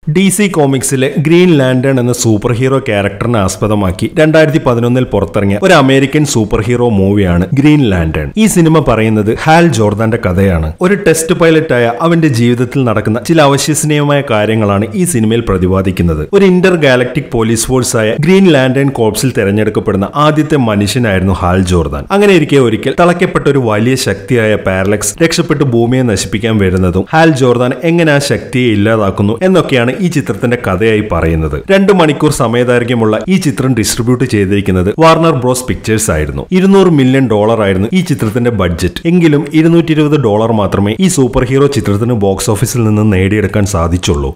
DC കോമിക്സിലെ Green Lantern എന്ന super hero ക്യാരക്ടറിനെ ആസ്പദമാക്കി 2011 പുറത്തിറങ്ങിയ ഒരു അമേരിക്കൻ സൂപ്പർ ഹീറോ മൂവിയാണ് ഗ്രീൻ ലാന്റേൺ. ഈ സിനിമ പറയുന്നത് ഹാൽ ജോർദാന്റെ കഥയാണ്. ഒരു ടെസ്റ്റ് പൈലറ്റായ അവന്റെ ജീവിതത്തിൽ നടക്കുന്ന ചില അവിശ്വസനീയമായ കാര്യങ്ങളാണ് ഈ സിനിമയിൽ പ്രതിപാദിക്കുന്നത്. ഒരു ഇന്റർ ഗാലക്ടിക് പോലീസ് ഫോഴ്സായ ഗ്രീൻ ലാന്റേൺ കോർപ്സിൽ തെരഞ്ഞെടുക്കപ്പെടുന്ന ആദ്യത്തെ മനുഷ്യനായിരുന്നു ഹാൽ ജോർദാൻ. അങ്ങനെ ഇരിക്കെ ഒരിക്കൽ തളയ്ക്കപ്പെട്ട ഒരു വലിയ ശക്തിയായ പാരലക്സ് രക്ഷപ്പെട്ട് ഭൂമിയെ നശിപ്പിക്കാൻ വരുന്നതും ഹാൽ ജോർദാൻ എങ്ങനെ ആ ശക്തിയെ ഇല്ലാതാക്കുന്നു എന്നൊക്കെയാണ് ഈ ചിത്രത്തിന്റെ കഥയായി പറയുന്നത്. 2 മണിക്കൂർ സമയദൈർഘ്യമുള്ള ഈ ചിത്രം ഡിസ്ട്രിബ്യൂട്ട് ചെയ്തിരിക്കുന്നത് വാർണർ ബ്രോസ് പിക്ചേഴ്സ് ആയിരുന്നു. $200 മില്യൺ ആയിരുന്നു ഈ ചിത്രത്തിന്റെ ബഡ്ജറ്റ്. എങ്കിലും $220 മാത്രമേ ഈ സൂപ്പർ ഹീറോ ചിത്രത്തിന് ബോക്സ് ഓഫീസിൽ നിന്ന് നേടിയെടുക്കാൻ സാധിച്ചുള്ളൂ.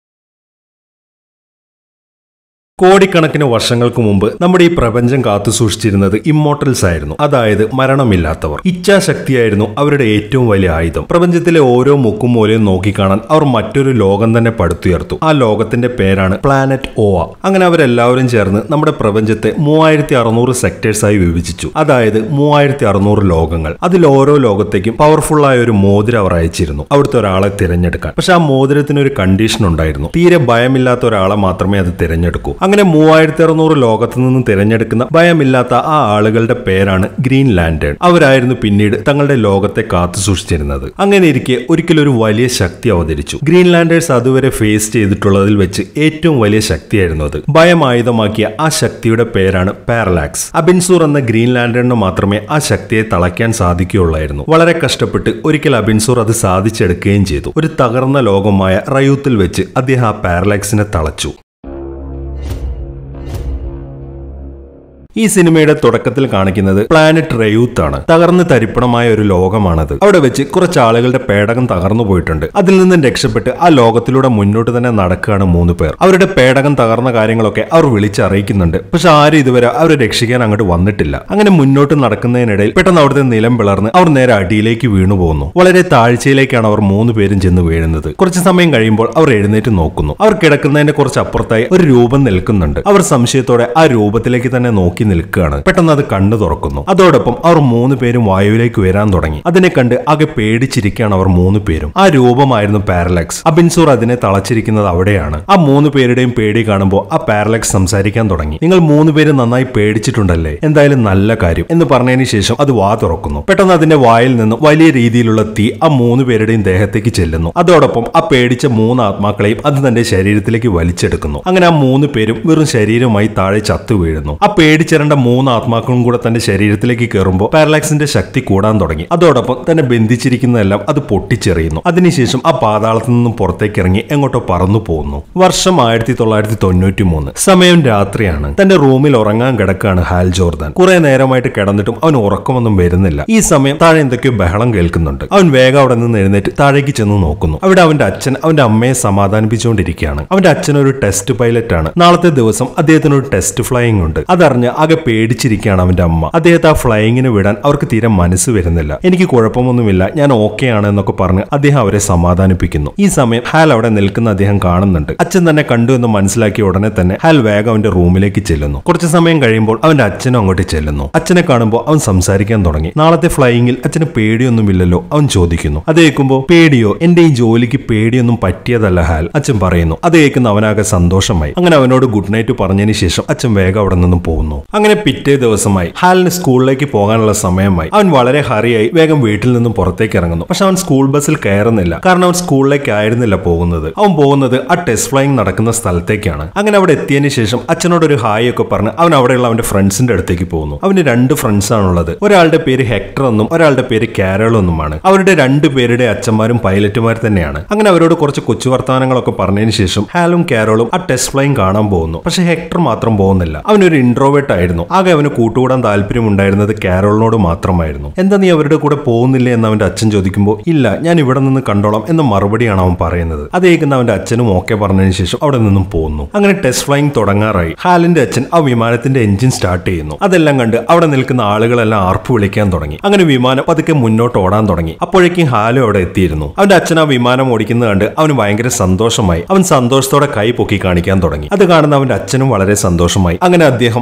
കോടിക്കണക്കിന് വർഷങ്ങൾക്ക് മുമ്പ് നമ്മുടെ ഈ പ്രപഞ്ചം കാത്തുസൂക്ഷിച്ചിരുന്നത് ഇമ്മോർട്ടൽസ് ആയിരുന്നു, അതായത് മരണമില്ലാത്തവർ. ഇച്ഛാശക്തിയായിരുന്നു അവരുടെ ഏറ്റവും വലിയ ആയുധം. പ്രപഞ്ചത്തിലെ ഓരോ മുക്കും മൂലയും നോക്കിക്കാണാൻ അവർ മറ്റൊരു ലോകം തന്നെ പടുത്തുയർത്തു. ആ ലോകത്തിന്റെ പേരാണ് പ്ലാനറ്റ് ഓവ. അങ്ങനെ അവരെല്ലാവരും ചേർന്ന് നമ്മുടെ പ്രപഞ്ചത്തെ 3600 സെക്ടേഴ്സായി വിഭജിച്ചു, അതായത് 3600 ലോകങ്ങൾ. അതിൽ ഓരോ ലോകത്തേക്കും പവർഫുള്ളായ ഒരു മോതിരം അവർ അയച്ചിരുന്നു അവിടുത്തെ ഒരാളെ തിരഞ്ഞെടുക്കാൻ. പക്ഷെ ആ മോതിരത്തിന് ഒരു കണ്ടീഷൻ ഉണ്ടായിരുന്നു. തീരെ ഭയമില്ലാത്ത ഒരാളെ മാത്രമേ അത് തിരഞ്ഞെടുക്കൂ. അങ്ങനെ 3600 ലോകത്തു നിന്ന് തിരഞ്ഞെടുക്കുന്ന ഭയമില്ലാത്ത ആ ആളുകളുടെ പേരാണ് ഗ്രീൻ ലാന്റേൺ. അവരായിരുന്നു പിന്നീട് തങ്ങളുടെ ലോകത്തെ കാത്തുസൂക്ഷിച്ചിരുന്നത്. അങ്ങനെ ഇരിക്കെ ഒരിക്കലൊരു വലിയ ശക്തി അവതരിച്ചു. ഗ്രീൻ ലാന്റേഴ്സ് അതുവരെ ഫേസ് ചെയ്തിട്ടുള്ളതിൽ വെച്ച് ഏറ്റവും വലിയ ശക്തിയായിരുന്നു അത്. ഭയം ആയുധമാക്കിയ ആ ശക്തിയുടെ പേരാണ് പാരലാക്സ്. അബിൻസൂർ എന്ന ഗ്രീൻ ലാന്റേണിന് മാത്രമേ ആ ശക്തിയെ തളയ്ക്കാൻ സാധിക്കുകയുള്ളായിരുന്നു. വളരെ കഷ്ടപ്പെട്ട് ഒരിക്കൽ അബിൻസൂർ അത് സാധിച്ചെടുക്കുകയും ചെയ്തു. ഒരു തകർന്ന ലോകമായ റയൂത്തിൽ വെച്ച് അദ്ദേഹം ആ പാരലാക്സിനെ തളച്ചു. ഈ സിനിമയുടെ തുടക്കത്തിൽ കാണിക്കുന്നത് പ്ലാനറ്റ് റയൂത്ത് ആണ്. തകർന്ന് തരിപ്പണമായ ഒരു ലോകമാണത്. അവിടെ വെച്ച് കുറച്ച് ആളുകളുടെ പേടകം തകർന്നു പോയിട്ടുണ്ട്. അതിൽ നിന്നും രക്ഷപ്പെട്ട് ആ ലോകത്തിലൂടെ മുന്നോട്ട് തന്നെ നടക്കുകയാണ് 3 പേർ. അവരുടെ പേടകം തകർന്ന കാര്യങ്ങളൊക്കെ അവർ വിളിച്ചറിയിക്കുന്നുണ്ട്. പക്ഷെ ആരും ഇതുവരെ അവരെ രക്ഷിക്കാൻ അങ്ങോട്ട് വന്നിട്ടില്ല. അങ്ങനെ മുന്നോട്ട് നടക്കുന്നതിനിടയിൽ പെട്ടെന്ന് അവിടുത്തെ നിലം പിളർന്ന് അവർ നേരെ അടിയിലേക്ക് വീണു പോകുന്നു. വളരെ താഴ്ചയിലേക്കാണ് അവർ 3 പേരും ചെന്ന് വീഴുന്നത്. കുറച്ച് സമയം കഴിയുമ്പോൾ അവർ എഴുന്നേറ്റ് നോക്കുന്നു. അവർ കിടക്കുന്നതിന്റെ കുറച്ച് അപ്പുറത്തായി ഒരു രൂപം നിൽക്കുന്നുണ്ട്. അവർ സംശയത്തോടെ ആ രൂപത്തിലേക്ക് തന്നെ നോക്കി നിൽക്കുകയാണ്. പെട്ടെന്ന് അത് കണ്ണു തുറക്കുന്നു. അതോടൊപ്പം അവർ 3 പേരും വായുവിലേക്ക് ഉയരാൻ തുടങ്ങി. അതിനെ കണ്ട് ആകെ പേടിച്ചിരിക്കുകയാണ് അവർ 3 പേരും. ആ രൂപമായിരുന്നു പാരലക്സ്. അബിൻസൂർ അതിനെ തളച്ചിരിക്കുന്നത് അവിടെയാണ്. ആ 3 പേരുടെയും പേടി കാണുമ്പോൾ ആ പാരലക്സ് സംസാരിക്കാൻ തുടങ്ങി. നിങ്ങൾ 3 പേര് നന്നായി പേടിച്ചിട്ടുണ്ടല്ലേ, എന്തായാലും നല്ല കാര്യം എന്ന് പറഞ്ഞതിന് ശേഷം അത് വാ തുറക്കുന്നു. പെട്ടെന്ന് അതിന്റെ വായിൽ നിന്ന് വലിയ രീതിയിലുള്ള തീ ആ 3 പേരുടെയും ദേഹത്തേക്ക് ചെല്ലുന്നു. അതോടൊപ്പം ആ പേടിച്ച 3 ആത്മാക്കളെയും അത് തന്റെ ശരീരത്തിലേക്ക് വലിച്ചെടുക്കുന്നു. അങ്ങനെ ആ 3 പേരും വെറും ശരീരവുമായി താഴെ ചത്തു വീഴുന്നു. ആ പേടിച്ചിരണ്ട 3 ആത്മാക്കളും കൂടെ തന്റെ ശരീരത്തിലേക്ക് കയറുമ്പോൾ പാരലാക്സിന്റെ ശക്തി കൂടാൻ തുടങ്ങി. അതോടൊപ്പം തന്നെ ബന്ധിച്ചിരിക്കുന്നതെല്ലാം അത് പൊട്ടിച്ചെറിയുന്നു. അതിനുശേഷം ആ പാതാളത്തിൽ നിന്നും പുറത്തേക്ക് ഇറങ്ങി എങ്ങോട്ടോ പറന്നു പോകുന്നു. വർഷം 1993. സമയം രാത്രിയാണ്. തന്റെ റൂമിൽ ഉറങ്ങാൻ കിടക്കുകയാണ് ഹാൽ ജോർദാൻ. കുറെ നേരമായിട്ട് കിടന്നിട്ടും അവന് ഉറക്കമൊന്നും വരുന്നില്ല. ഈ സമയം താഴെ എന്തൊക്കെയോ ബഹളം കേൾക്കുന്നുണ്ട്. അവൻ വേഗം അവിടെ നിന്ന് എഴുന്നേറ്റ് താഴേക്ക് ചെന്ന് നോക്കുന്നു. അവിടെ അവന്റെ അച്ഛൻ അവന്റെ അമ്മയെ സമാധാനിപ്പിച്ചുകൊണ്ടിരിക്കുകയാണ്. അവന്റെ അച്ഛൻ ഒരു ടെസ്റ്റ് പൈലറ്റ് ആണ്. നാളത്തെ ദിവസം അദ്ദേഹത്തിന് ഒരു ടെസ്റ്റ് ഫ്ലൈയിങ് ഉണ്ട്. അതറിഞ്ഞ് ആകെ പേടിച്ചിരിക്കുകയാണ് അവന്റെ അമ്മ. അദ്ദേഹത്തെ ആ ഫ്ലൈയിങ്ങിന് വിടാൻ അവർക്ക് തീരെ മനസ്സ് വരുന്നില്ല. എനിക്ക് കുഴപ്പമൊന്നുമില്ല, ഞാൻ ഓക്കെ ആണ് എന്നൊക്കെ പറഞ്ഞ് അദ്ദേഹം അവരെ സമാധാനിപ്പിക്കുന്നു. ഈ സമയം ഹാൽ അവിടെ നിൽക്കുന്ന അദ്ദേഹം കാണുന്നുണ്ട്. അച്ഛൻ തന്നെ കണ്ടു എന്ന് മനസ്സിലാക്കിയ ഉടനെ തന്നെ ഹാൽ വേഗം അവന്റെ റൂമിലേക്ക് ചെല്ലുന്നു. കുറച്ച് സമയം കഴിയുമ്പോൾ അവന്റെ അച്ഛനും അങ്ങോട്ട് ചെല്ലുന്നു. അച്ഛനെ കാണുമ്പോൾ അവൻ സംസാരിക്കാൻ തുടങ്ങി. നാളത്തെ ഫ്ലൈയിങ്ങിൽ അച്ഛന് പേടിയൊന്നുമില്ലല്ലോ അവൻ ചോദിക്കുന്നു. അത് കേൾക്കുമ്പോൾ പേടിയോ, എന്റെ ഈ ജോലിക്ക് പേടിയൊന്നും പറ്റിയതല്ല ഹാൽ, അച്ഛൻ പറയുന്നു. അത് കേൾക്കുന്ന അവനാകെ സന്തോഷമായി. അങ്ങനെ അവനോട് ഗുഡ് നൈറ്റ് പറഞ്ഞതിന് ശേഷം അച്ഛൻ വേഗം അവിടെ നിന്നും പോകുന്നു. അങ്ങനെ പിറ്റേ ദിവസമായി ഹാലിന് സ്കൂളിലേക്ക് പോകാനുള്ള സമയമായി. അവൻ വളരെ ഹറിയായി വേഗം വീട്ടിൽ നിന്നും പുറത്തേക്ക് ഇറങ്ങുന്നു. പക്ഷെ അവൻ സ്കൂൾ ബസ്സിൽ കയറുന്നില്ല. കാരണം അവൻ സ്കൂളിലേക്ക് ആയിരുന്നില്ല പോകുന്നത്. അവൻ പോകുന്നത് ആ ടെസ്റ്റ് ഫ്ലൈയിങ് നടക്കുന്ന സ്ഥലത്തേക്കാണ്. അങ്ങനെ അവിടെ എത്തിയതിനു ശേഷം അച്ഛനോട് ഒരു ഹായ് ഒക്കെ പറഞ്ഞ് അവൻ അവിടെയുള്ള അവന്റെ ഫ്രണ്ട്സിന്റെ അടുത്തേക്ക് പോകുന്നു. അവന് 2 ഫ്രണ്ട്സ് ആണുള്ളത്. ഒരാളുടെ പേര് ഹെക്ടർ എന്നും ഒരാളുടെ പേര് കാരോൾ എന്നുമാണ്. അവരുടെ 2 പേരുടെ അച്ഛന്മാരും പൈലറ്റുമാർ തന്നെയാണ്. അങ്ങനെ അവരോട് കുറച്ച് കൊച്ചു വർത്തമാനങ്ങളൊക്കെ പറഞ്ഞതിന് ശേഷം ഹാലും കാരോളും ആ ടെസ്റ്റ് ഫ്ലൈയിങ് കാണാൻ പോകുന്നു. പക്ഷെ ഹെക്ടർ മാത്രം പോകുന്നില്ല. അവനൊരു ഇൻട്രോവേർട്ട് ആയിരുന്നു. ആകെ അവന് കൂട്ടുകൂടാൻ താല്പര്യമുണ്ടായിരുന്നത് കാരോളിനോട് മാത്രമായിരുന്നു. എന്താ നീ അവരുടെ കൂടെ പോകുന്നില്ലേ എന്ന് അവന്റെ അച്ഛൻ ചോദിക്കുമ്പോൾ ഇല്ല, ഞാൻ ഇവിടെ നിന്ന് കണ്ടോളാം എന്ന മറുപടിയാണ് അവൻ പറയുന്നത്. അത് കേൾക്കുന്ന അവന്റെ അച്ഛനും ഓക്കെ പറഞ്ഞതിന് ശേഷം അവിടെ നിന്നും പോകുന്നു. അങ്ങനെ ടെസ്റ്റ് ഫ്ലൈയിങ് തുടങ്ങാറായി. ഹാലിന്റെ അച്ഛൻ ആ വിമാനത്തിന്റെ എഞ്ചിൻ സ്റ്റാർട്ട് ചെയ്യുന്നു. അതെല്ലാം കണ്ട് അവിടെ നിൽക്കുന്ന ആളുകളെല്ലാം ആർപ്പ് വിളിക്കാൻ തുടങ്ങി. അങ്ങനെ വിമാനം പതുക്കെ മുന്നോട്ട് ഓടാൻ തുടങ്ങി. അപ്പോഴേക്കും ഹാലും അവിടെ എത്തിയിരുന്നു. അവന്റെ അച്ഛൻ ആ വിമാനം ഓടിക്കുന്നത് കണ്ട് അവന് ഭയങ്കര സന്തോഷമായി. അവൻ സന്തോഷത്തോടെ കൈ പൊക്കി കാണിക്കാൻ തുടങ്ങി. അത് കാണുന്ന അവന്റെ അച്ഛനും വളരെ സന്തോഷമായി. അങ്ങനെ അദ്ദേഹം ആ വിമാനം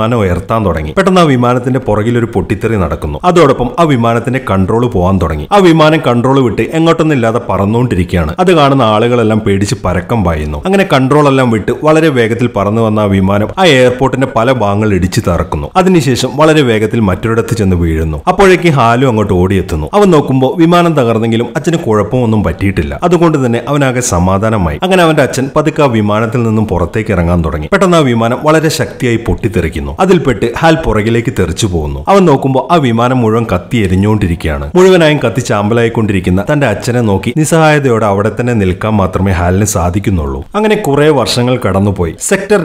വിമാനം ഉയർത്താൻ തുടങ്ങി. പെട്ടെന്ന് ആ വിമാനത്തിന്റെ പുറകിൽ ഒരു പൊട്ടിത്തെറി നടക്കുന്നു. അതോടൊപ്പം ആ വിമാനത്തിന്റെ കൺട്രോൾ പോകാൻ തുടങ്ങി. ആ വിമാനം കൺട്രോൾ വിട്ട് എങ്ങോട്ടൊന്നില്ലാതെ പറന്നുകൊണ്ടിരിക്കുകയാണ്. അത് കാണുന്ന ആളുകളെല്ലാം പേടിച്ച് പരക്കം പായുന്നു. അങ്ങനെ കൺട്രോൾ എല്ലാം വിട്ട് വളരെ വേഗത്തിൽ പറന്നു വന്ന ആ വിമാനം ആ എയർപോർട്ടിന്റെ പല ഭാഗങ്ങൾ ഇടിച്ചു തറക്കുന്നു. അതിനുശേഷം വളരെ വേഗത്തിൽ മറ്റൊരിടത്ത് ചെന്ന് വീഴുന്നു. അപ്പോഴേക്ക് ഹാലു അങ്ങോട്ട് ഓടിയെത്തുന്നു. അവൻ നോക്കുമ്പോൾ വിമാനം തകർന്നെങ്കിലും അച്ഛന് കുഴപ്പമൊന്നും പറ്റിയിട്ടില്ല. അതുകൊണ്ട് തന്നെ അവനാകെ സമാധാനമായി. അങ്ങനെ അവന്റെ അച്ഛൻ പതുക്കെ ആ വിമാനത്തിൽ നിന്നും പുറത്തേക്ക് ഇറങ്ങാൻ തുടങ്ങി. പെട്ടെന്ന് ആ വിമാനം വളരെ ശക്തിയായി പൊട്ടിത്തെറിക്കുന്നു. അതിൽപ്പെട്ട് ഹാൽ പുറകിലേക്ക് തെറിച്ചു പോകുന്നു. അവൻ നോക്കുമ്പോൾ ആ വിമാനം മുഴുവൻ കത്തി എരിഞ്ഞുകൊണ്ടിരിക്കുകയാണ്. മുഴുവനായും കത്തി ചാമ്പലായിക്കൊണ്ടിരിക്കുന്ന തന്റെ അച്ഛനെ നോക്കി നിസ്സഹായതയോടെ അവിടെ തന്നെ നിൽക്കാൻ മാത്രമേ ഹാലിന് സാധിക്കുന്നുള്ളൂ. അങ്ങനെ കുറെ വർഷങ്ങൾ കടന്നുപോയി. സെക്ടർ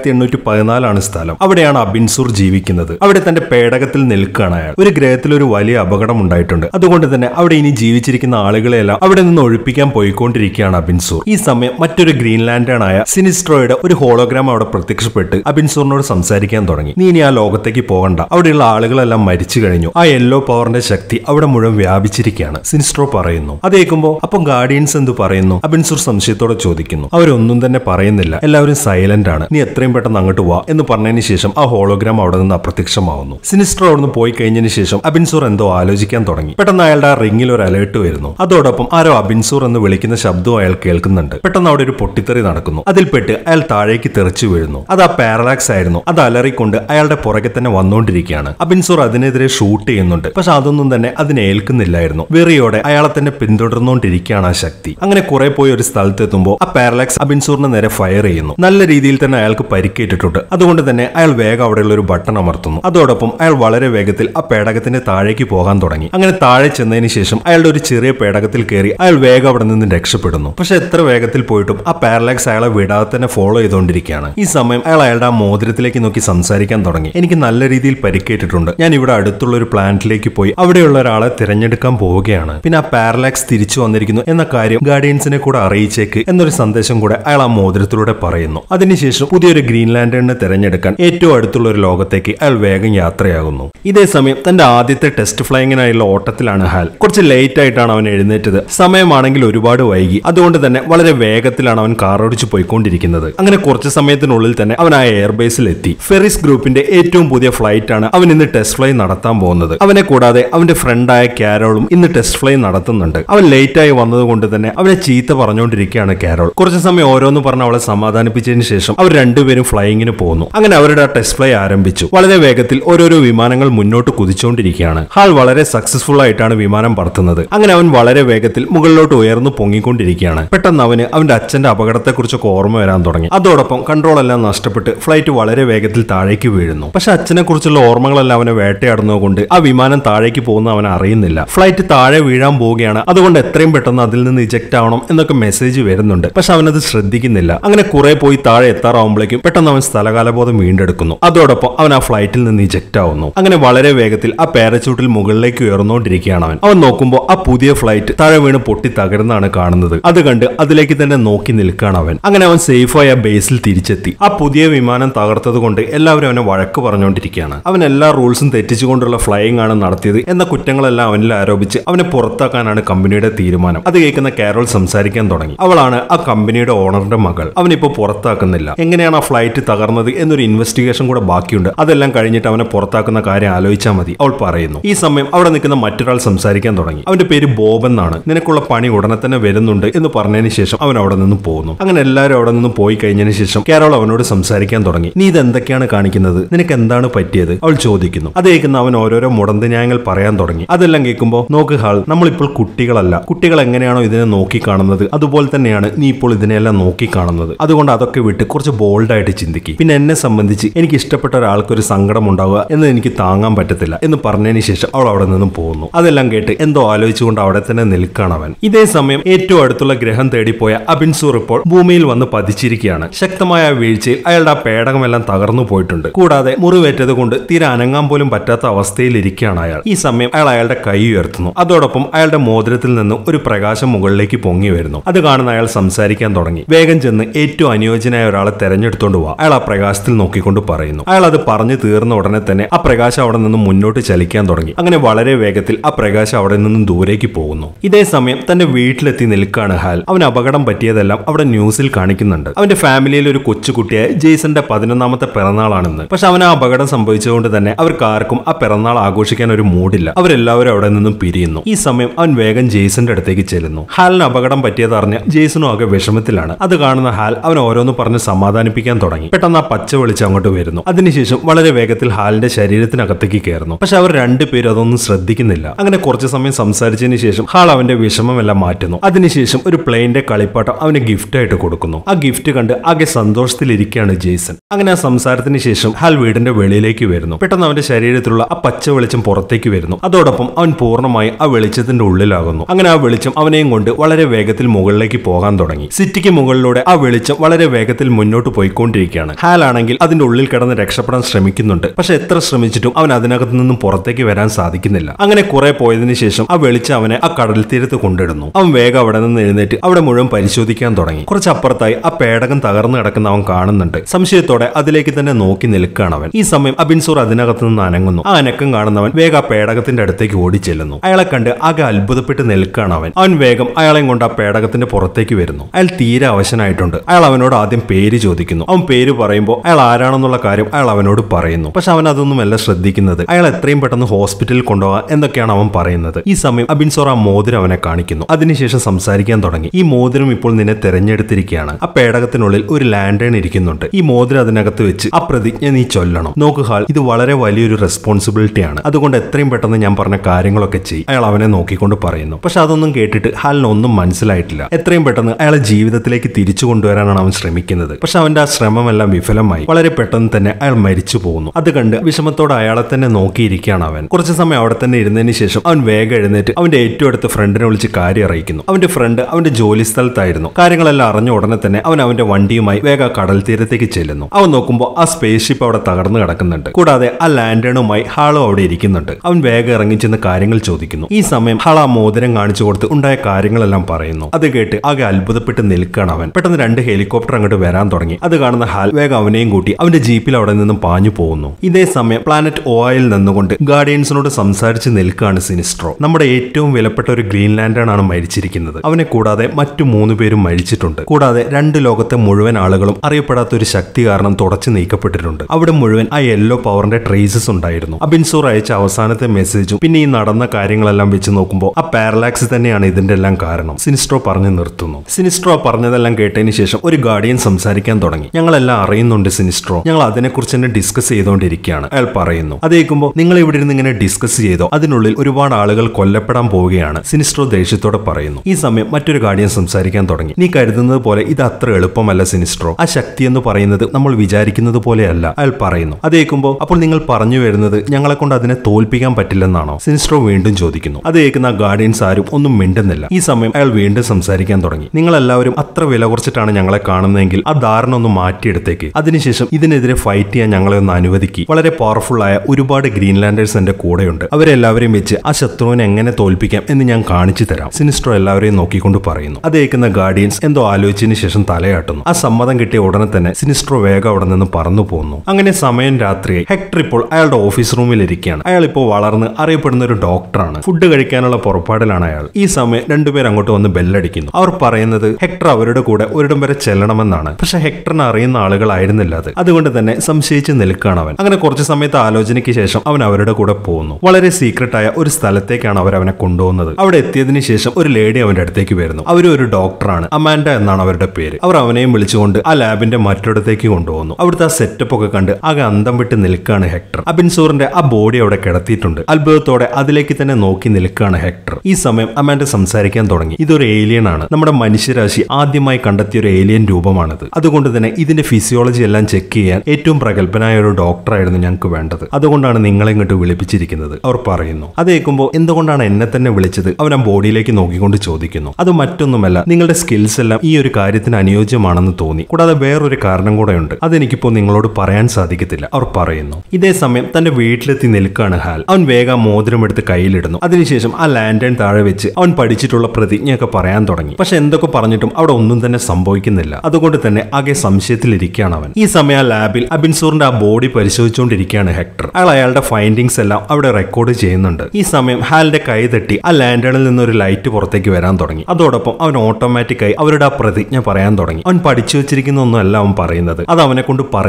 2814 സ്ഥലം. അവിടെയാണ് അബിൻസൂർ ജീവിക്കുന്നത്. അവിടെ തന്റെ പേടകത്തിൽ നിൽക്കുകയാണ് അയാൾ. ഒരു ഗ്രഹത്തിൽ ഒരു വലിയ അപകടം ഉണ്ടായിട്ടുണ്ട്. അതുകൊണ്ട് തന്നെ അവിടെ ഇനി ജീവിച്ചിരിക്കുന്ന ആളുകളെല്ലാം അവിടെ നിന്ന് ഒഴിപ്പിക്കാൻ പോയിക്കൊണ്ടിരിക്കുകയാണ് അബിൻസൂർ. ഈ സമയം മറ്റൊരു ഗ്രീൻലാൻഡേണായ സിനിസ്ട്രോയുടെ ഒരു ഹോളോഗ്രാം അവിടെ പ്രത്യക്ഷപ്പെട്ട് അബിൻസൂറിനോട് സംസാരിക്കാൻ തുടങ്ങി. നീ ഇനി ആ ലോകത്തേക്ക് പോകണ്ട, അവിടെയുള്ള ആളുകളെല്ലാം മരിച്ചു കഴിഞ്ഞു. ആ യെല്ലോ പവറിന്റെ ശക്തി അവിടെ മുഴുവൻ വ്യാപിച്ചിരിക്കുകയാണ്, സിനിസ്ട്രോ പറയുന്നു. അത് കേൾക്കുമ്പോൾ അപ്പം ഗാർഡിയൻസ് എന്ത് പറയുന്നു? അബിൻസൂർ സംശയത്തോടെ ചോദിക്കുന്നു. അവരൊന്നും തന്നെ പറയുന്നില്ല, എല്ലാവരും സൈലന്റ് ആണ്. നീ എത്രയും പെട്ടെന്ന് അങ്ങോട്ട് വാ എന്ന് പറഞ്ഞതിന് ശേഷം ആ ഹോളോഗ്രാം അവിടെ നിന്ന് അപ്രത്യക്ഷമാവുന്നു. സിനിസ്ട്രോ അവിടെ നിന്ന് പോയി കഴിഞ്ഞതിന് ശേഷം അബിൻസൂർ എന്തോ ആലോചിക്കാൻ തുടങ്ങി. പെട്ടെന്ന് അയാളുടെ ആ റിംഗിൽ ഒരു അലേർട്ട് വരുന്നു. അതോടൊപ്പം ആരോ അബിൻസൂർ എന്ന് വിളിക്കുന്ന ശബ്ദവും അയാൾ കേൾക്കുന്നുണ്ട്. പെട്ടെന്ന് അവിടെ ഒരു പൊട്ടിത്തെറി നടക്കുന്നു. അതിൽപ്പെട്ട് അയാൾ താഴേക്ക് തെറിച്ചു വീഴുന്നു. അത് ആ പാരലാക്സ് ആയിരുന്നു. അത് അലറിക്കൊണ്ട് അയാളുടെ പുറകെ തന്നെ വന്നുകൊണ്ടിരിക്കുകയാണ്. അബിൻസൂർ അതിനെതിരെ ഷൂട്ട് ചെയ്യുന്നുണ്ട്. പക്ഷെ അതൊന്നും തന്നെ അതിനെ ഏൽക്കുന്നില്ലായിരുന്നു. വെറിയോടെ അയാളെ തന്നെ പിന്തുടർന്നുകൊണ്ടിരിക്കുകയാണ് ആ ശക്തി. അങ്ങനെ കുറെ പോയി ഒരു സ്ഥലത്ത് എത്തുമ്പോൾ ആ പാരലാക്സ് അബിൻസൂറിന് നേരെ ഫയർ ചെയ്യുന്നു. നല്ല രീതിയിൽ തന്നെ അയാൾക്ക് പരിക്കേറ്റിട്ടുണ്ട്. അതുകൊണ്ട് തന്നെ അയാൾ വേഗം അവിടെയുള്ള ഒരു ബട്ടൺ അമർത്തുന്നു. അതോടൊപ്പം അയാൾ വളരെ വേഗത്തിൽ ആ പേടകത്തിന്റെ താഴേക്ക് പോകാൻ തുടങ്ങി. അങ്ങനെ താഴെ ചെന്നതിന് ശേഷം അയാളുടെ ഒരു ചെറിയ പേടകത്തിൽ കയറി അയാൾ വേഗം അവിടെ നിന്ന് രക്ഷപ്പെടുന്നു. പക്ഷെ എത്ര വേഗത്തിൽ പോയിട്ടും ആ പാരലാക്സ് അയാളെ വിടാതെ തന്നെ ഫോളോ ചെയ്തുകൊണ്ടിരിക്കുകയാണ്. ഈ സമയം അയാൾ അയാളുടെ ആ മോതിരത്തിലേക്ക് നോക്കി സംസാരിക്കാൻ തുടങ്ങി. എനിക്ക് നല്ല രീതിയിൽ പരിക്കേറ്റിട്ടുണ്ട്. ഞാൻ ഇവിടെ അടുത്തുള്ള ഒരു പ്ലാനറ്റിലേക്ക് പോയി അവിടെയുള്ള ഒരാളെ തിരഞ്ഞെടുക്കാൻ പോവുകയാണ്. പിന്നെ ആ പാരലാക്സ് തിരിച്ചു വന്നിരിക്കുന്നു എന്ന കാര്യം ഗാർഡിയൻസിനെ കൂടെ അറിയിച്ചേക്ക് എന്നൊരു സന്ദേശം കൂടെ അയാൾ ആ മോതിരത്തിലൂടെ പറയുന്നു. അതിനുശേഷം പുതിയൊരു ഗ്രീൻലാൻഡറിനെ തിരഞ്ഞെടുക്കാൻ ഏറ്റവും അടുത്തുള്ള ഒരു ലോകത്തേക്ക് അയാൾ വേഗം യാത്രയാകുന്നു. ഇതേ സമയം തന്റെ ആദ്യത്തെ ടെസ്റ്റ് ഫ്ലൈങ്ങിനായുള്ള ഓട്ടത്തിലാണ് ഹാൽ. കുറച്ച് ലേറ്റ് ആയിട്ടാണ് അവൻ എഴുന്നേറ്റത്. സമയമാണെങ്കിൽ ഒരുപാട് വൈകി. അതുകൊണ്ട് തന്നെ വളരെ വേഗത്തിലാണ് അവൻ കാർ ഓടിച്ചു പോയിക്കൊണ്ടിരിക്കുന്നത്. അങ്ങനെ കുറച്ച് സമയത്തിനുള്ളിൽ തന്നെ അവൻ ആ എയർബേസിൽ എത്തി. ഫെറിസ് ഗ്രൂപ്പിന്റെ ഏറ്റവും പുതിയ ഫ്ലൈറ്റ് ആണ് അവൻ ഇന്ന് ടെസ്റ്റ് ഫ്ലൈ നടത്താൻ പോകുന്നത്. അവനെ കൂടാതെ അവന്റെ ഫ്രണ്ടായ കാരോളും ഇന്ന് ടെസ്റ്റ് ഫ്ലൈ നടത്തുന്നുണ്ട്. അവൻ ലേറ്റ് ആയി വന്നതുകൊണ്ട് തന്നെ അവനെ ചീത്ത പറഞ്ഞുകൊണ്ടിരിക്കുകയാണ് കാരോൾ. കുറച്ച് സമയം ഓരോന്ന് പറഞ്ഞ് അവളെ സമാധാനിപ്പിച്ചതിന് ശേഷം അവർ രണ്ടുപേരും ഫ്ലൈയിങ്ങിന് പോകുന്നു. അങ്ങനെ അവരുടെ ആ ടെസ്റ്റ് ഫ്ലൈ ആരംഭിച്ചു. വളരെ വേഗത്തിൽ ഓരോരോ വിമാനങ്ങൾ മുന്നോട്ട് കുതിച്ചുകൊണ്ടിരിക്കുകയാണ്. ഹാൾ വളരെ സക്സസ്ഫുൾ ആയിട്ടാണ് വിമാനം പറത്തുന്നത്. അങ്ങനെ അവൻ വളരെ വേഗത്തിൽ മുകളിലോട്ട് ഉയർന്നു പൊങ്ങിക്കൊണ്ടിരിക്കുകയാണ്. പെട്ടെന്ന് അവന് അവന്റെ അച്ഛന്റെ അപകടത്തെക്കുറിച്ചൊക്കെ ഓർമ്മ വരാൻ തുടങ്ങി. അതോടൊപ്പം കൺട്രോൾ എല്ലാം നഷ്ടപ്പെട്ട് ഫ്ലൈറ്റ് വളരെ വേഗത്തിൽ താഴേക്ക് വീഴുന്നു. പക്ഷെ അച്ഛനെ കുറിച്ചുള്ള ഓർമ്മകളെല്ലാം അവനെ വേട്ടയാടുന്നതുകൊണ്ട് ആ വിമാനം താഴേക്ക് പോകുന്ന അവൻ അറിയുന്നില്ല. ഫ്ലൈറ്റ് താഴെ വീഴാൻ പോവുകയാണ്. അതുകൊണ്ട് എത്രയും പെട്ടെന്ന് അതിൽ നിന്ന് ഇജക്ട് ആവണം എന്നൊക്കെ മെസ്സേജ് വരുന്നുണ്ട്. പക്ഷെ അവനത് ശ്രദ്ധിക്കുന്നില്ല. അങ്ങനെ കുറെ പോയി താഴെ എത്താറാവുമ്പോഴേക്കും പെട്ടെന്ന് അവൻ സ്ഥലകാലബോധം വീണ്ടെടുക്കുന്നു. അതോടൊപ്പം അവൻ ആ ഫ്ലൈറ്റിൽ നിന്ന് ഇജക്ട് ആവുന്നു. അങ്ങനെ വളരെ വേഗത്തിൽ ആ പാരച്യൂട്ടിൽ മുകളിലേക്ക് ഉയർന്നുകൊണ്ടിരിക്കുകയാണ് അവൻ നോക്കുമ്പോൾ ആ പുതിയ ഫ്ലൈറ്റ് താഴെ വീണ് പൊട്ടി തകർന്നാണ് കാണുന്നത്. അത് കണ്ട് അതിലേക്ക് തന്നെ നോക്കി നിൽക്കുകയാണ് അവൻ. അങ്ങനെ അവൻ സേഫായി ആ ബേസിൽ തിരിച്ചെത്തി. ആ പുതിയ വിമാനം തകർത്തത് കൊണ്ട് എല്ലാവരും അവനെ വഴക്ക് പറഞ്ഞുകൊണ്ടിരിക്കുകയാണ്. അവൻ എല്ലാ റൂൾസും തെറ്റിച്ചുകൊണ്ടുള്ള ഫ്ലൈയിങ് ആണ് നടത്തിയത് എന്ന കുറ്റങ്ങളെല്ലാം അവനിൽ ആരോപിച്ച് അവനെ പുറത്താക്കാനാണ് കമ്പനിയുടെ തീരുമാനം. അത് കേൾക്കുന്ന കാരോൾ സംസാരിക്കാൻ തുടങ്ങി. അവളാണ് ആ കമ്പനിയുടെ ഓണറിന്റെ മകൾ. അവനിപ്പോ പുറത്താക്കുന്നില്ല. എങ്ങനെയാണ് ആ ഫ്ലൈറ്റ് തകർന്നത് എന്നൊരു ഇൻവെസ്റ്റിഗേഷൻ കൂടെ ബാക്കിയുണ്ട്. അതെല്ലാം കഴിഞ്ഞിട്ട് അവനെ പുറത്താക്കുന്ന കാര്യം ആലോചിച്ചാൽ മതി, അവൾ പറയുന്നു. ഈ സമയം അവിടെ നിൽക്കുന്ന മറ്റൊരാൾ സംസാരിക്കാൻ തുടങ്ങി. അവന്റെ പേര് ബോബ് എന്നാണ്. നിനക്കുള്ള പണി ഉടനെ തന്നെ വരുന്നുണ്ട് എന്ന് പറഞ്ഞതിന് ശേഷം അവൻ അവിടെ നിന്ന് പോകുന്നു. അങ്ങനെ എല്ലാവരും അവിടെ നിന്ന് പോയി കഴിഞ്ഞതിന് ശേഷം കാരോൾ അവനോട് സംസാരിക്കാൻ തുടങ്ങി. നീ ഇത് എന്തൊക്കെയാണ് കാണിക്കുന്നത്? നിനക്ക് എന്താണ് പറ്റിയത്? അവൾ ചോദിക്കുന്നു. അത് കേൾക്കുന്ന അവൻ ഓരോരോ മുടന്ത് ന്യായങ്ങൾ പറയാൻ തുടങ്ങി. അതെല്ലാം കേൾക്കുമ്പോൾ നോക്ക് ഹാൾ, നമ്മളിപ്പോൾ കുട്ടികളല്ല. കുട്ടികൾ എങ്ങനെയാണോ ഇതിനെ നോക്കി കാണുന്നത് അതുപോലെ തന്നെയാണ് നീ ഇപ്പോൾ ഇതിനെല്ലാം നോക്കി കാണുന്നത്. അതുകൊണ്ട് അതൊക്കെ വിട്ട് കുറച്ച് ബോൾഡായിട്ട് ചിന്തിക്കും. പിന്നെ എന്നെ സംബന്ധിച്ച് എനിക്ക് ഇഷ്ടപ്പെട്ട ഒരാൾക്ക് ഒരു സങ്കടം ഉണ്ടാവുക എന്ന് എനിക്ക് താങ്ങാൻ പറ്റത്തില്ല എന്ന് പറഞ്ഞതിന് ശേഷം അവൾ അവിടെ നിന്നും പോകുന്നു. അതെല്ലാം കേട്ട് എന്തോ ആലോചിച്ചുകൊണ്ട് അവിടെ തന്നെ നിൽക്കുകയാണ് അവൻ. ഇതേ സമയം ഏറ്റവും അടുത്തുള്ള ഗ്രഹം തേടിപ്പോയ അബിൻസൂർ ഇപ്പോൾ ഭൂമിയിൽ വന്ന് പതിച്ചിരിക്കുകയാണ്. ശക്തമായ വീഴ്ചയിൽ അയാളുടെ ആ പേടകമെല്ലാം തകർന്നു പോയിട്ടുണ്ട്. കൂടാതെ മുറിവേറ്റത് കൊണ്ട് തീരെ അനങ്ങാൻ പോലും പറ്റാത്ത അവസ്ഥയിൽ ഇരിക്കുകയാണ് അയാൾ. ഈ സമയം അയാൾ അയാളുടെ കൈ ഉയർത്തുന്നു. അതോടൊപ്പം അയാളുടെ മോതിരത്തിൽ നിന്ന് ഒരു പ്രകാശം മുകളിലേക്ക് പൊങ്ങി വരുന്നു. അത് കാണുന്ന അയാൾ സംസാരിക്കാൻ തുടങ്ങി. വേഗം ചെന്ന് ഏറ്റവും അനുയോജ്യനായ ഒരാളെ തെരഞ്ഞെടുത്തോണ്ട് പോവാ, അയാൾ ആ പ്രകാശത്തിൽ നോക്കിക്കൊണ്ട് പറയുന്നു. അയാൾ അത് പറഞ്ഞു തീർന്ന ഉടനെ തന്നെ ആ പ്രകാശം അവിടെ നിന്നും മുന്നോട്ട് ചലിക്കാൻ തുടങ്ങി. അങ്ങനെ വളരെ വേഗത്തിൽ ആ പ്രകാശം അവിടെ നിന്നും ദൂരേക്ക് പോകുന്നു. ഇതേ സമയം തന്റെ വീട്ടിലെത്തി നിൽക്കുകയാണ് ഹാൽ. അവന് അപകടം പറ്റിയതെല്ലാം അവിടെ ന്യൂസിൽ കാണിക്കുന്നുണ്ട്. അവന്റെ ഫാമിലിയിൽ ഒരു കൊച്ചുകുട്ടിയായ ജെയ്സന്റെ 11ാമത്തെ പിറന്നാളാണ് ആണെന്ന്. പക്ഷെ അവന് ആ അപകടം സംഭവിച്ചുകൊണ്ട് തന്നെ അവർക്ക് ആർക്കും ആ പിറന്നാൾ ആഘോഷിക്കാൻ ഒരു മൂഡില്ല. അവരെല്ലാവരും അവിടെ നിന്നും പിരിയുന്നു. ഈ സമയം അവൻ വേഗം ജെയ്സന്റെ അടുത്തേക്ക് ചെല്ലുന്നു. ഹാലിന് അപകടം പറ്റിയതറിഞ്ഞ് ജെയ്സണും ആകെ വിഷമത്തിലാണ്. അത് കാണുന്ന ഹാൽ അവൻ ഓരോന്ന് പറഞ്ഞ് സമാധാനിപ്പിക്കാൻ തുടങ്ങി. പെട്ടെന്ന് ആ പച്ച വെളിച്ച് അങ്ങോട്ട് വരുന്നു. അതിനുശേഷം വളരെ വേഗത്തിൽ ഹാലിന്റെ ശരീരത്തിനകത്തേക്ക് കയറുന്നു. പക്ഷെ അവർ രണ്ടുപേരും അതൊന്നും ശ്രദ്ധിക്കുന്നില്ല. അങ്ങനെ കുറച്ചു സമയം സംസാരിച്ചതിന് ശേഷം ഹാൾ അവന്റെ വിഷമമെല്ലാം മാറ്റുന്നു. അതിനുശേഷം ഒരു പ്ലെയിന്റെ കളിപ്പാട്ടം അവന് ഗിഫ്റ്റ് ആയിട്ട് കൊടുക്കുന്നു. ആ ഗിഫ്റ്റ് കണ്ട് ആകെ സന്തോഷത്തിലിരിക്കുകയാണ് ജെയ്സൺ. അങ്ങനെ ആ സംസാരത്തിന് ശേഷം ഹാൽ വീടിന്റെ വെളിയിലേക്ക് വരുന്നു. പെട്ടെന്ന് അവന്റെ ശരീരത്തിലുള്ള ആ പച്ച വെളിച്ചം പുറത്തേക്ക് വരുന്നു. അതോടൊപ്പം അവൻ പൂർണ്ണമായി ആ വെളിച്ചത്തിന്റെ ഉള്ളിലാകുന്നു. അങ്ങനെ ആ വെളിച്ചം അവനെയും കൊണ്ട് വളരെ വേഗത്തിൽ മുകളിലേക്ക് പോകാൻ തുടങ്ങി. സിറ്റിക്ക് മുകളിലൂടെ ആ വെളിച്ചം വളരെ വേഗത്തിൽ മുന്നോട്ട് പോയിക്കൊണ്ടിരിക്കുകയാണ്. ഹാൽ ആണെങ്കിൽ അതിന്റെ ഉള്ളിൽ കിടന്ന് രക്ഷപ്പെടാൻ ശ്രമിക്കുന്നുണ്ട്. പക്ഷെ എത്ര ശ്രമിച്ചിട്ടും അവൻ അതിനകത്ത് നിന്നും പുറത്തേക്ക് വരാൻ സാധിക്കുന്നില്ല. അങ്ങനെ കുറെ പോയതിനു ശേഷം ആ വെളിച്ചം അവനെ ആ കടൽ തീരത്ത് കൊണ്ടിടുന്നു. അവൻ വേഗം അവിടെ നിന്ന് എഴുന്നേറ്റ് അവിടെ മുഴുവൻ പരിശോധിക്കാൻ തുടങ്ങി. കുറച്ചപ്പുറത്തായി ആ പേടകം തകർന്നു കിടക്കുന്ന അവൻ കാണുന്നുണ്ട്. സംശയത്തോടെ അതിലേക്ക് തന്നെ നോക്കി നിൽക്കുകയാണ് അവൻ. ഈ സമയം അബിൻസൂർ അതിനകത്ത് നിന്ന് അനങ്ങുന്നു. ആ അനക്കം കാണുന്നവൻ വേഗം ആ പേടകത്തിന്റെ അടുത്തേക്ക് ഓടിച്ചെല്ലുന്നു. അയാളെ കണ്ട് ആകെ അത്ഭുതപ്പെട്ട് നിൽക്കുകയാണ് അവൻ. അവൻ വേഗം അയാളെയും കൊണ്ട് ആ പേടകത്തിന്റെ പുറത്തേക്ക് വരുന്നു. അയാൾ തീരെ അവശനായിട്ടുണ്ട്. അയാൾ അവനോട് ആദ്യം പേര് ചോദിക്കുന്നു. അവൻ പേര് പറയുമ്പോൾ അയാൾ ആരാണെന്നുള്ള കാര്യം അയാൾ അവനോട് പറയുന്നു. പക്ഷെ അവൻ അതൊന്നുമല്ല ശ്രദ്ധിക്കുന്നത്. അയാൾ എത്രയും പെട്ടെന്ന് ഹോസ്പിറ്റലിൽ കൊണ്ടുപോകാൻ എന്നൊക്കെയാണ് അവൻ പറയുന്നത്. ഈ സമയം അബിൻസോർ ആ മോതിരം അവനെ കാണിക്കുന്നു. അതിനുശേഷം സംസാരിക്കാൻ തുടങ്ങി. ഈ മോതിരം ഇപ്പോൾ നിന്നെ തെരഞ്ഞെടുത്തിരിക്കുകയാണ്. ആ പേടകത്തിനുള്ളിൽ ഒരു ലാൻഡേൺ ഇരിക്കുന്നുണ്ട്. ഈ മോതിരം അതിനകത്ത് വെച്ച് ആ പ്രതിജ്ഞ നീ ചൊല്ലണം. നോക്ക് ഹാൾ, ഇത് വളരെ വലിയൊരു റെസ്പോൺസിബിലിറ്റിയാണ്. അതുകൊണ്ട് എത്രയും പെട്ടെന്ന് ഞാൻ പറഞ്ഞ കാര്യങ്ങളൊക്കെ ചെയ്യും. അയാൾ അവനെ നോക്കിക്കൊണ്ട് പറയുന്നു. പക്ഷെ അതൊന്നും കേട്ടിട്ട് ഹാലിന് ഒന്നും മനസ്സിലായിട്ടില്ല. എത്രയും പെട്ടെന്ന് അയാളെ ജീവിതത്തിലേക്ക് തിരിച്ചു കൊണ്ടുവരാനാണ് അവൻ ശ്രമിക്കുന്നത്. പക്ഷെ അവന്റെ ആ ശ്രമമെല്ലാം വിഫലമായി. വളരെ പെട്ടെന്ന് തന്നെ അയാൾ മരിച്ചു പോകുന്നു. അത് കണ്ട് വിഷമത്തോടെ അയാളെ തന്നെ നോക്കിയിരിക്കുകയാണ് അവൻ. കുറച്ചു സമയം അവിടെ തന്നെ ഇരുന്നതിന് ശേഷം അവൻ വേഗം എഴുന്നേറ്റ് അവന്റെ ഏറ്റവും അടുത്ത ഫ്രണ്ടിനെ വിളിച്ച് കാര്യം അറിയിക്കുന്നു. അവന്റെ ഫ്രണ്ട് അവന്റെ ജോലി സ്ഥലത്തായിരുന്നു. കാര്യങ്ങളെല്ലാം അറിഞ്ഞ ഉടനെ തന്നെ അവൻ അവന്റെ വണ്ടിയുമായി വേഗം കടൽ തീരത്തേക്ക് ചെല്ലുന്നു. അവൻ നോക്കുമ്പോൾ ആ സ്പേസ് ഷിപ്പ് അവിടെ തകർന്നു കിടക്കുന്നുണ്ട്. കൂടാതെ ആ ലാൻഡേണുമായി ഹാളും അവിടെ ഇരിക്കുന്നുണ്ട്. അവൻ വേഗം ഇറങ്ങി ചെന്ന് കാര്യങ്ങൾ ചോദിക്കുന്നു. ഈ സമയം ഹാൾ ആ മോതിരം കാണിച്ചു കൊടുത്ത് ഉണ്ടായ കാര്യങ്ങളെല്ലാം പറയുന്നു. അത് കേട്ട് ആകെ അത്ഭുതപ്പെട്ട് നിൽക്കുകയാണ് അവൻ. പെട്ടെന്ന് 2 ഹെലികോപ്റ്റർ അങ്ങോട്ട് വരാൻ തുടങ്ങി. അത് കാണുന്ന ഹാൽ വേഗം അവനെയും കൂട്ടി അവന്റെ ജീപ്പിൽ അവിടെ നിന്നും പാഞ്ഞു പോകുന്നു. ഇതേ സമയം പ്ലാനറ്റ് ഓയിൽ നിന്നുകൊണ്ട് ഗാർഡിയൻസിനോട് സംസാരിച്ച് നിൽക്കുകയാണ് സിനിസ്ട്രോ. നമ്മുടെ ഏറ്റവും വിലപ്പെട്ട ഒരു ഗ്രീൻലാൻഡർ ആണ് മരിച്ചിരിക്കുന്നത്. അവനെ കൂടാതെ മറ്റു 3 പേരും മരിച്ചിട്ടുണ്ട്. കൂടാതെ 2 ലോകത്തെ മുഴുവൻ ആളുകളും അറിയപ്പെടാത്ത ഒരു ശക്തി കാരണം തുടച്ചു നീക്കപ്പെട്ടിട്ടുണ്ട്. അവിടെ മുഴുവൻ ആ യെല്ലോ പവറിന്റെ ട്രേസസ് ഉണ്ടായിരുന്നു. അബിൻസൂർ അയച്ച അവസാനത്തെ മെസ്സേജും പിന്നെ ഈ നടന്ന കാര്യങ്ങളെല്ലാം വെച്ച് നോക്കുമ്പോൾ ആ പാരലാക്സ് തന്നെയാണ് ഇതിന്റെ എല്ലാം കാരണം. സിനിസ്ട്രോ പറഞ്ഞു നിർത്തുന്നു. സിനിസ്ട്രോ പറഞ്ഞതെല്ലാം കേട്ടതിന് ശേഷം ഒരു ഗാർഡിയൻ സംസാരിക്കാൻ തുടങ്ങി. ഞങ്ങളെല്ലാം അറിയുന്നുണ്ട് സിനിസ്ട്രോ, ഞങ്ങൾ അതിനെക്കുറിച്ച് തന്നെ ഡിസ്കസ് ചെയ്തുകൊണ്ടിരിക്കുകയാണ്. അയാൾ പറയുന്നു. അത് കേൾക്കുമ്പോൾ നിങ്ങൾ ഇവിടെ ഇരുന്ന് ഇങ്ങനെ ഡിസ്കസ് ചെയ്തോ, അതിനുള്ളിൽ ഒരുപാട് ആളുകൾ കൊല്ലപ്പെടാൻ പോവുകയാണ്. സിനിസ്ട്രോ ദേഷ്യത്തോടെ പറയുന്നു. ഈ സമയം മറ്റൊരു ഗാർഡിയൻ സംസാരിക്കാൻ തുടങ്ങി. നീ കരുതുന്നത് പോലെ ഇത് അത്ര എളുപ്പമല്ല സിനിസ്ട്രോ. ആ ശക്തി എന്ന് പറയുന്നത് നമ്മൾ വിചാരിക്കുന്നത് പോലെയല്ല. അയാൾ പറയുന്നു. അത് കേൾക്കുമ്പോൾ അപ്പോൾ നിങ്ങൾ പറഞ്ഞു വരുന്നത് ഞങ്ങളെ കൊണ്ട് അതിനെ തോൽപ്പിക്കാൻ പറ്റില്ലെന്നാണോ? സിനിസ്ട്രോ വീണ്ടും ചോദിക്കുന്നു. അത് കേൾക്കുന്ന ഗാർഡിയൻസ് ആരും ഒന്നും മിണ്ടുന്നില്ല. ഈ സമയം അയാൾ വീണ്ടും സംസാരിക്കാൻ തുടങ്ങി. നിങ്ങൾ എല്ലാവരും അത്ര വില കുറച്ചിട്ടാണ് ഞങ്ങളെ കാണുന്നതെങ്കിൽ ആ ധാരണ ഒന്ന് മാറ്റിയെടുത്തേക്ക്. അതിനുശേഷം ഇതിനെതിരെ ഫൈറ്റ് ചെയ്യാൻ ഞങ്ങളെ ഒന്ന് അനുവദിക്കുക. വളരെ പവർഫുൾ ആയ ഒരുപാട് ഗ്രീൻലാൻഡേഴ്സ് എന്റെ കൂടെയുണ്ട്. അവരെല്ലാവരെയും വെച്ച് ആ ശത്രുവിനെ എങ്ങനെ തോൽപ്പിക്കാം എന്ന് ഞാൻ കാണിച്ചു തരാം. സിനിസ്ട്രോ എല്ലാവരെയും നോക്കിക്കൊണ്ട് പറയുന്നു. അത് കേൾക്കുന്ന ഗാർഡിയൻസ് എന്തോ ആലോചിച്ചതിന് ശേഷം തലയാട്ടുന്നു. ആ സമ്മതം കിട്ടിയ ഉടനെ തന്നെ സിനിസ്ട്രോ വേഗം അവിടെ നിന്ന് പറന്നു പോകുന്നു. അങ്ങനെ സമയം രാത്രിയായി. ഹെക്ടർ ഇപ്പോൾ അയാളുടെ ഓഫീസ് റൂമിൽ ഇരിക്കുകയാണ്. അയാൾ ഇപ്പോൾ വളർന്ന് അറിയപ്പെടുന്ന ഒരു ഡോക്ടറാണ്. ഫുഡ് കഴിക്കാനുള്ള പുറപ്പാടിലാണ് അയാൾ. ഈ സമയം 2 പേർ അങ്ങോട്ട് വന്ന് ബെല്ലടിക്കുന്നു. അവർ പറയുന്നത് ഹെക്ടർ അവരുടെ കൂടെ ഒരിടം വരെ ചെല്ലണമെന്നാണ്. പക്ഷെ ഹെക്ടറിനെ അറിയുന്ന ആളുകളായിരുന്നില്ല അത്. അതുകൊണ്ട് തന്നെ സംശയിച്ച് നിൽക്കുകയാണ് അവൻ. അങ്ങനെ കുറച്ചു സമയത്ത് ആലോചനയ്ക്ക് ശേഷം അവൻ അവരുടെ കൂടെ പോകുന്നു. വളരെ സീക്രട്ട് ആയ ഒരു സ്ഥലത്തേക്കാണ് അവർ അവനെ കൊണ്ടുപോകുന്നത്. അവിടെ എത്തിയതിനു ശേഷം ഒരു ലേഡി അവന്റെ അടുത്തേക്ക് വരുന്നു. അവരും ഒരു ഡോക്ടറാണ്. അമാൻഡ എന്നാണ് അവരുടെ പേര്. അവർ അവനെയും വിളിച്ചുകൊണ്ട് ആ ലാബിന്റെ മറ്റൊരിടത്തേക്ക് കൊണ്ടുപോകുന്നു. അവിടുത്തെ ആ സെറ്റപ്പ് ഒക്കെ കണ്ട് ആകെ അന്തം വിട്ട് നിൽക്കുകയാണ് ഹെക്ടർ. അബിൻസൂറിന്റെ ആ ബോഡി അവിടെ കിടത്തിയിട്ടുണ്ട്. അത്ഭുതത്തോടെ അതിലേക്ക് തന്നെ നോക്കി നിൽക്കുകയാണ് ഹെക്ടർ. ഈ സമയം അമാൻഡ സംസാരിക്കാൻ തുടങ്ങി. ഇതൊരു ഏലിയൻ ആണ്. നമ്മുടെ മനുഷ്യരാശി ആദ്യമായി കണ്ടെത്തിയ ഒരു ഏലിയൻ രൂപമാണിത്. അതുകൊണ്ട് തന്നെ ഇതിന്റെ ഫിസിയോളജി എല്ലാം ചെക്ക് ചെയ്യാൻ ഏറ്റവും പ്രഗത്ഭനായ ഒരു ഡോക്ടറായിരുന്നു ഞങ്ങൾക്ക് വേണ്ടത്. അതുകൊണ്ടാണ് നിങ്ങളെ ഇങ്ങോട്ട് വിളിപ്പിച്ചിരിക്കുന്നത്. അവർ പറയുന്നു. അത് കേൾക്കുമ്പോൾ എന്തുകൊണ്ടാണ് എന്നെ തന്നെ വിളിച്ചത്? അവൻ ആ ബോഡിയിലേക്ക് നോക്കിക്കൊണ്ട് ചോദിക്കുന്നു. അത് മറ്റൊന്നുമല്ല, നിങ്ങളുടെ സ്കിൽസ് എല്ലാം ഈ ഒരു കാര്യത്തിന് അനുയോജ്യമാണെന്ന് തോന്നി. കൂടാതെ വേറൊരു കാരണം കൂടെ ഉണ്ട്. അതെനിക്കിപ്പോ നിങ്ങളോട് പറയാൻ സാധിക്കത്തില്ല. അവർ പറയുന്നു. ഇതേ സമയം തന്റെ വീട്ടിലെത്തി നിൽക്കുകയാണ് ഹാൽ. അവൻ വേഗം മോതിരം എടുത്ത് കയ്യിലിടുന്നു. അതിനുശേഷം ആ ലാൻഡേൺ താഴെ വെച്ച് അവൻ പഠിച്ചിട്ടുള്ള പ്രതിജ്ഞയൊക്കെ പറയാൻ തുടങ്ങി. പക്ഷെ എന്തൊക്കെ പറഞ്ഞിട്ടും അവിടെ ഒന്നും തന്നെ സംഭവിക്കുന്നില്ല. അതുകൊണ്ട് തന്നെ ആകെ സംശയത്തിലിരിക്കുകയാണ് അവൻ. ഈ സമയം ആ ലാബിൽ അബിൻസൂറിന്റെ ആ ബോഡി പരിശോധിച്ചുകൊണ്ടിരിക്കുകയാണ് ഹെക്ടർ. അയാൾ അയാളുടെ ഫൈൻഡിങ്സ് എല്ലാം അവിടെ റെക്കോർഡ് ചെയ്യുന്നുണ്ട്. ഈ സമയം ഹാലിന്റെ കൈ തട്ടി ആ ലാൻഡേണിൽ നിന്ന് ഒരു ലൈറ്റ് പുറത്തേക്ക് വരാൻ തുടങ്ങി. അതോടൊപ്പം അവൻ ഓട്ടോമാറ്റിക്കായി അവരുടെ ആ പ്രതിജ്ഞ പറയാൻ തുടങ്ങി. അവൻ പഠിച്ചു വെച്ചിരിക്കുന്ന ഒന്നുമല്ല അവൻ പറയുന്നത്, അത് അവനെ കൊണ്ട് പറയിപ്പിക്കുകയാണ്.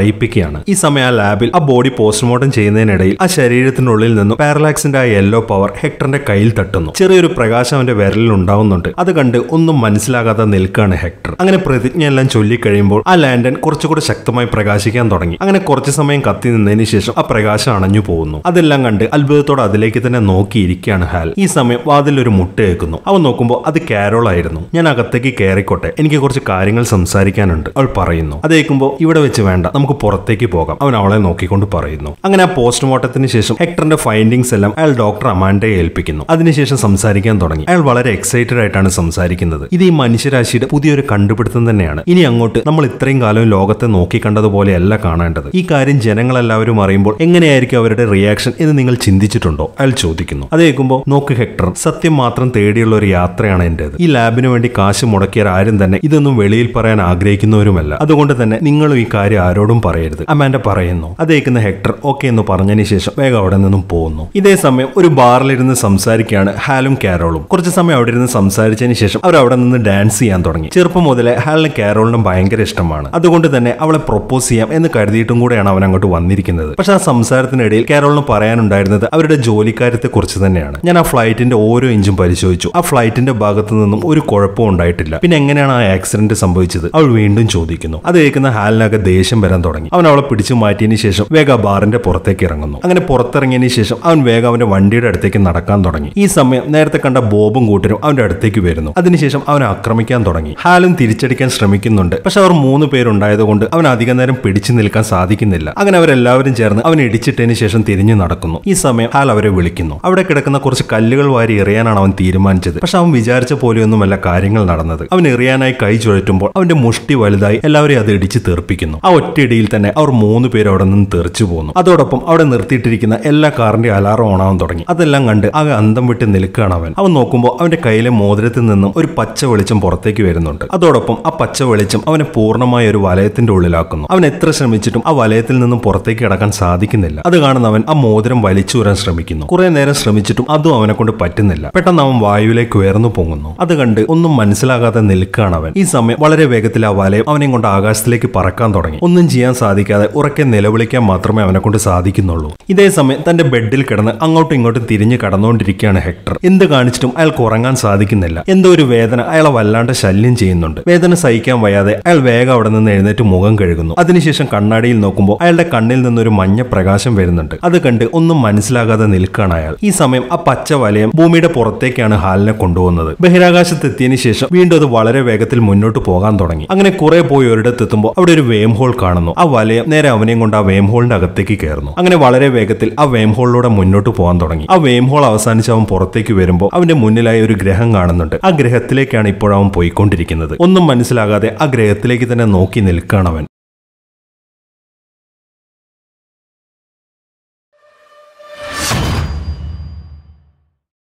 ഇരിക്കുകയാണ്. ഈ സമയം ആ ലാബിൽ ആ ബോഡി പോസ്റ്റ്മോർട്ടം ചെയ്യുന്നതിനിടയിൽ ആ ശരീരത്തിനുള്ളിൽ നിന്നും പാരലാക്സിന്റെ ആ യെല്ലോ പവർ ഹെക്ടറിന്റെ കയ്യിൽ തട്ടുന്നു. ചെറിയൊരു പ്രകാശം അവന്റെ വിരലിൽ ഉണ്ടാവുന്നുണ്ട്. അത് കണ്ട് ഒന്നും മനസ്സിലാകാതെ നിൽക്കുകയാണ് ഹെക്ടർ. അങ്ങനെ പ്രതിജ്ഞയെല്ലാം ചൊല്ലിക്കഴിയുമ്പോൾ ആ ലാൻഡൻ കുറച്ചുകൂടെ ശക്തമായി പ്രകാശിക്കാൻ തുടങ്ങി. അങ്ങനെ കുറച്ചു സമയം കത്തി നിന്നതിന് ശേഷം ആ പ്രകാശം അണഞ്ഞു പോകുന്നു. അതെല്ലാം കണ്ട് അത്ഭുതത്തോടെ അതിലേക്ക് തന്നെ നോക്കിയിരിക്കുകയാണ് ഹാൽ. ഈ സമയം വാതിൽ ഒരു മുട്ട കേൾക്കുന്നു. അവൻ നോക്കുമ്പോൾ അത് കാരോൾ ആയിരുന്നു. ഞാൻ അകത്തേക്ക് കയറിക്കോട്ടെ, എനിക്ക് കുറച്ച് കാര്യങ്ങൾ സംസാരിക്കാനുണ്ട്, അവൾ പറയുന്നു. അത് കേൾക്കുമ്പോൾ ഇവിടെ വെച്ച് വേണ്ട, നമുക്ക് പുറത്തേക്ക് പോകാം, അവൻ അവളെ നോക്കിക്കൊണ്ട് പറയുന്നു. അങ്ങനെ ആ പോസ്റ്റ്മോർട്ടത്തിന് ശേഷം ഹെക്ടറിന്റെ ഫൈൻഡിങ്സ് എല്ലാം അയാൾ ഡോക്ടർ അമാൻഡയെ ഏൽപ്പിക്കുന്നു. അതിനുശേഷം സംസാരിക്കാൻ തുടങ്ങി. അയാൾ വളരെ എക്സൈറ്റഡ് ആയിട്ടാണ് സംസാരിക്കുന്നത്. ഇത് ഈ മനുഷ്യരാശിയുടെ പുതിയൊരു കണ്ടുപിടുത്തം തന്നെയാണ്. ഇനി അങ്ങോട്ട് നമ്മൾ ഇത്രയും കാലം ലോകത്തെ നോക്കിക്കണ്ടതുപോലെയല്ല കാണേണ്ടത്. ഈ കാര്യം ജനങ്ങളെല്ലാവരും അറിയുമ്പോൾ എങ്ങനെയായിരിക്കും അവരുടെ റിയാക്ഷൻ എന്ന് നിങ്ങൾ ചിന്തിച്ചിട്ടുണ്ടോ, അയാൾ ചോദിക്കുന്നു. അത് കേൾക്കുമ്പോൾ നോക്ക് ഹെക്ടർ, സത്യം മാത്രം തേടിയുള്ള ഒരു യാത്രയാണ് എന്റേത്. ഈ ലാബിന് വേണ്ടി കാശ് മുടക്കിയ ആരും തന്നെ ഇതൊന്നും വെളിയിൽ പറയാൻ ആഗ്രഹിക്കുന്നവരുമല്ല. അതുകൊണ്ട് തന്നെ നിങ്ങളും ഈ കാര്യം ആരോടും പറയരുത്, അമാൻഡ പറയുന്നു. അത് കേൾക്കുന്ന ഹെക്ടർ ഓക്കെ എന്ന് പറഞ്ഞതിന് ശേഷം വേഗം അവിടെ നിന്നും പോകുന്നു. ഇതേ സമയം ഒരു ബാറിലിരുന്ന് സംസാരിക്കുകയാണ് ഹാലും കാരോളും. കുറച്ചു സമയം അവിടെ ഇരുന്ന് സംസാരിച്ചതിന് ശേഷം അവർ അവിടെ നിന്ന് ഡാൻസ് ചെയ്യാൻ തുടങ്ങി. ചെറുപ്പം മുതലേ ഹാലിനും കാരോളിനും ഭയങ്കര ഇഷ്ടമാണ്. അതുകൊണ്ട് തന്നെ അവളെ പ്രൊപ്പോസ് ചെയ്യാം എന്ന് കരുതിയിട്ടും കൂടെയാണ് അവൻ അങ്ങോട്ട് വന്നിരിക്കുന്നത്. പക്ഷെ ആ സംസാരത്തിനിടയിൽ കാരോളിന് പറയാനുണ്ടായിരുന്നത് അവരുടെ ജോലിക്കാര്യത്തെ കുറിച്ച് തന്നെയാണ്. ഞാൻ ആ ഫ്ലൈറ്റിന്റെ ഓരോ ഇഞ്ചും പരിശോധിച്ചു. ആ ഫ്ലൈറ്റിന്റെ ഭാഗത്തു നിന്നും ഒരു കുഴപ്പവും ഉണ്ടായിട്ടില്ല. പിന്നെ എങ്ങനെയാണ് ആ ആക്സിഡന്റ് സംഭവിച്ചത്, അവൾ വീണ്ടും ചോദിക്കുന്നു. അത് കേൾക്കുന്ന ഹാലിനൊക്കെ ദേഷ്യം വരാൻ തുടങ്ങി. അവൻ അവളെ പിടിച്ചു മാറ്റിയതിന് ശേഷം വേഗം ബാറിന്റെ പുറത്തേക്ക് ഇറങ്ങുന്നു. അങ്ങനെ പുറത്തിറങ്ങിയതിന് ശേഷം അവൻ വേഗം അവന്റെ വണ്ടിയുടെ അടുത്തേക്ക് നടക്കാൻ തുടങ്ങി. ഈ സമയം നേരത്തെ കണ്ട ബോബും കൂട്ടരും അവന്റെ അടുത്തേക്ക് വരുന്നു. അതിനുശേഷം അവനെ ആക്രമിക്കാൻ തുടങ്ങി. ഹാലും തിരിച്ചടിക്കാൻ ശ്രമിക്കുന്നുണ്ട്. പക്ഷെ അവർ 3 പേരുണ്ടായതുകൊണ്ട് അവൻ അധിക നേരം പിടിച്ചു നിൽക്കാൻ സാധിക്കുന്നില്ല. അങ്ങനെ അവരെല്ലാവരും ചേർന്ന് അവനെ ഇടിച്ചിട്ടതിന് ശേഷം തിരിഞ്ഞു നടക്കുന്നു. ഈ സമയം ഹാൽ അവരെ വിളിക്കുന്നു. അവിടെ കിടക്കുന്ന കുറച്ച് കല്ലുകൾ വാരി എറിയാനാണ് അവൻ തീരുമാനിച്ചത്. പക്ഷെ അവൻ വിചാരിച്ച പോലെയൊന്നുമല്ല കാര്യങ്ങൾ നടന്നത്. അവൻ എറിയാനായി കൈ ചുഴറ്റുമ്പോൾ അവന്റെ മുഷ്ടി വലുതായി എല്ലാവരെയും അത് ഇടിച്ച് തെറിപ്പിക്കുന്നു. ആ ഒറ്റയിടിയിൽ തന്നെ അവർ 3 പേര് അവിടെ നിന്ന് തെറിച്ചു പോകുന്നു. അതോടൊപ്പം അവിടെ നിർത്തിയിട്ടിരിക്കുന്ന എല്ലാ കാറിന്റെ അലാറം ഓണാവാൻ തുടങ്ങി. അതെല്ലാം കണ്ട് ആകെ അന്തം വിട്ട് നിൽക്കുകയാണ് അവൻ. അവൻ നോക്കുമ്പോൾ അവന്റെ കയ്യിലെ മോതിരത്തിൽ നിന്നും ഒരു പച്ച വെളിച്ചം പുറത്തേക്ക് വരുന്നുണ്ട്. അതോടൊപ്പം ആ പച്ച വെളിച്ചം അവനെ പൂർണ്ണമായ ഒരു വലയത്തിന്റെ ഉള്ളിലാക്കുന്നു. അവൻ എത്ര ശ്രമിച്ചിട്ടും ആ വലയത്തിൽ നിന്നും പുറത്തേക്ക് കടക്കാൻ സാധിക്കുന്നില്ല. അത് കാണുന്നവൻ ആ മോതിരം വലിച്ചൂരാൻ ശ്രമിക്കുന്നു. കുറെ നേരം ശ്രമിച്ചിട്ടും അതും അവനെ കൊണ്ട് പറ്റുന്നില്ല. പെട്ടെന്ന് അവൻ വായുവിലേക്ക് ഉയർന്നു പൊങ്ങുന്നു. അത് കണ്ട് ഒന്നും മനസ്സിലാകാതെ നിൽക്കുകയാണ് അവൻ. ഈ സമയം വളരെ വേഗത്തിൽ ആ വലയം അവനെ കൊണ്ട് ആകാശത്തിലേക്ക് പറക്കാൻ തുടങ്ങി. ഒന്നും ചെയ്യാൻ സാധിക്കാതെ ഉറക്കെ നിലവിളിക്കാൻ മാത്രമേ അവനെ കൊണ്ട് സാധിക്കുന്നുള്ളൂ. ഇതേ സമയം തന്റെ ബെഡിൽ കിടന്ന് അങ്ങോട്ടും ഇങ്ങോട്ടും തിരിഞ്ഞ് കടന്നുകൊണ്ടിരിക്കുകയാണ് ഹെക്ടർ. എന്ത് കാണിച്ചിട്ടും അയാൾക്ക് ഉറങ്ങാൻ സാധിക്കുന്നില്ല. എന്തോ ഒരു വേദന അയാളെ വല്ലാണ്ട് ശല്യം ചെയ്യുന്നുണ്ട്. വേദന സഹിക്കാൻ വയ്യാതെ അയാൾ വേഗം അവിടെ നിന്ന് എഴുന്നേറ്റ് മുഖം കഴുകുന്നു. അതിനുശേഷം കണ്ണാടിയിൽ നോക്കുമ്പോൾ അയാളുടെ കണ്ണിൽ നിന്നൊരു മഞ്ഞ പ്രകാശം വരുന്നുണ്ട്. അത് കണ്ട് ഒന്നും മനസ്സിലാകാതെ നിൽക്കുകയാണ് അയാൾ. ഈ സമയം ആ പച്ച വലയം ഭൂമിയുടെ പുറത്തേക്കാണ് ഹാലിനെ കൊണ്ടുപോകുന്നത്. ബഹിരാകാശത്ത് എത്തിയതിനു ശേഷം വീണ്ടും അത് വളരെ വേഗത്തിൽ മുന്നോട്ട് പോകാൻ തുടങ്ങി. അങ്ങനെ കുറെ പോയി ഒരിടത്തെത്തുമ്പോൾ അവിടെ ഒരു വേം ഹോൾ കാണുന്നു. ആ വലയം നേരെ അവനെയും കൊണ്ട് ആ വേം ഹോളിന്റെ അകത്തേക്ക് കയറുന്നു. അങ്ങനെ വളരെ വേഗത്തിൽ ആ വേം ഹോളിലൂടെ മുന്നോട്ട് പോകാൻ തുടങ്ങി. ആ വേം ഹോൾ അവസാനിച്ച് അവൻ പുറത്തേക്ക് വരുമ്പോൾ അവന്റെ മുന്നിലായി ഒരു ഗ്രഹം കാണുന്നുണ്ട്. ആ ഗ്രഹത്തിലേക്കാണ് ഇപ്പോഴവൻ പോയിക്കൊണ്ടിരിക്കുന്നത്. ഒന്നും മനസ്സിലാകാതെ ആ ഗ്രഹത്തിലേക്ക് തന്നെ നോക്കി നിൽക്കുകയാണ് അവൻ.